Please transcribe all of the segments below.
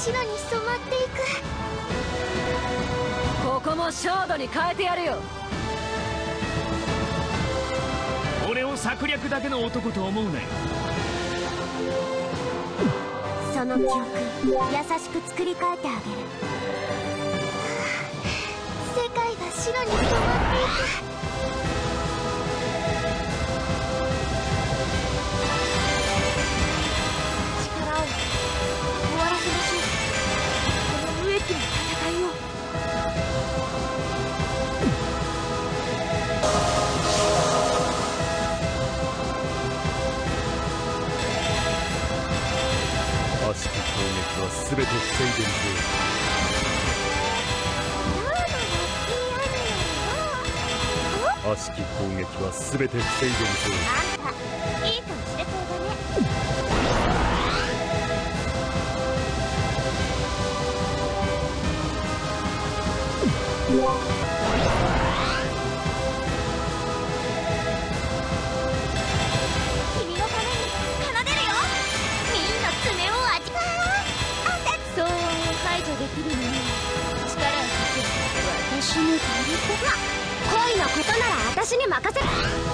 白に染まっていく。 ここもショードに変えてやるよ。 俺を策略だけの男と思うなよ。 その記憶優しく作り変えてあげる。世界が白に染まっていく。力を終わらせましょう、この無益な戦いを。 悪しき攻撃は全て防いでみせよう。悪しき攻撃は全て防いでみせよう。 あんたいい顔してそうだね。君のために奏でるよ。みんな爪を味わう。騒音を排除できるのに力をかけ私の虜。恋のことなら私に任せる。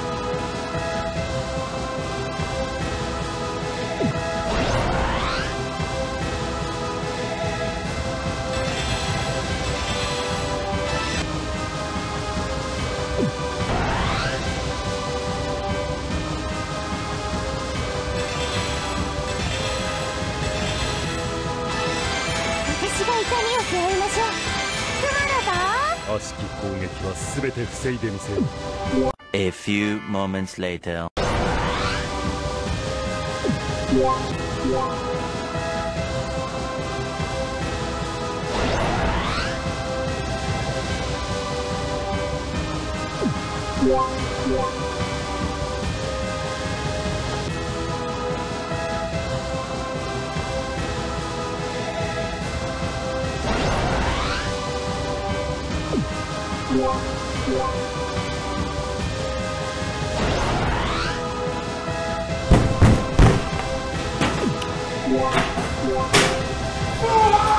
私が痛みを背負いましょう。熊だぞ。 悪しき攻撃は全て防いでみせよう。 A few moments later. Yeah.